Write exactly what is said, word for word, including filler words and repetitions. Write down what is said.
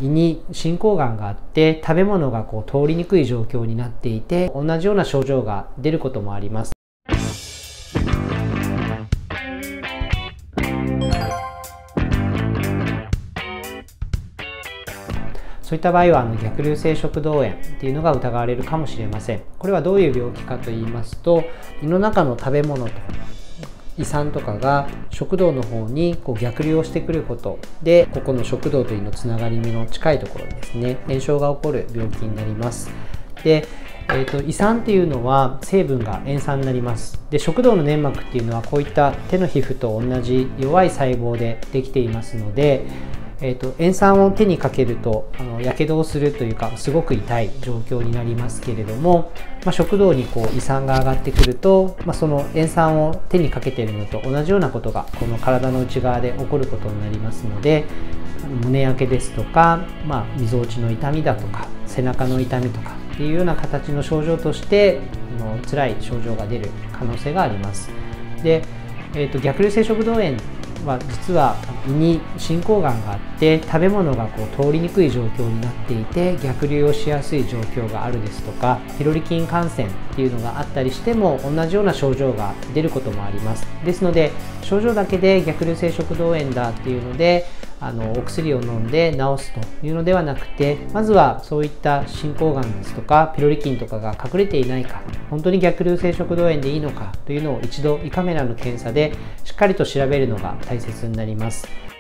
胃に進行がんがあって食べ物がこう通りにくい状況になっていて、同じような症状が出ることもあります。そういった場合はあの逆流性食道炎っていうのが疑われるかもしれません。これはどういう病気かと言いますと、胃の中の食べ物と胃酸とかが食道の方にこう逆流をしてくることで、ここの食道と胃のつながり目の近いところにですね、炎症が起こる病気になります。でえー、と胃酸っていうのは成分が塩酸になります。で食道の粘膜っていうのはこういった手の皮膚と同じ弱い細胞でできていますので、えー、と塩酸を手にかけるとあのやけどをするというかすごく痛い状況になりますけれども、まあ、食道にこう胃酸が上がってくると、まあ、その塩酸を手にかけているのと同じようなことがこの体の内側で起こることになりますので、胸焼けですとか、まあ、みぞおちの痛みだとか背中の痛みとかっていうような形の症状としてあの辛い症状が出る可能性があります。で、えー、と逆流性食道炎は実は胃に進行がんがあって食べ物がこう通りにくい状況になっていて逆流をしやすい状況があるですとか、ピロリ菌感染っていうのがあったりしても同じような症状が出ることもあります。ですので症状だけで逆流性食道炎だっていうのであのお薬を飲んで治すというのではなくて、まずはそういった進行がんですとかピロリ菌とかが隠れていないか、本当に逆流性食道炎でいいのかというのを一度胃カメラの検査でしっかりと調べるのが大切になります。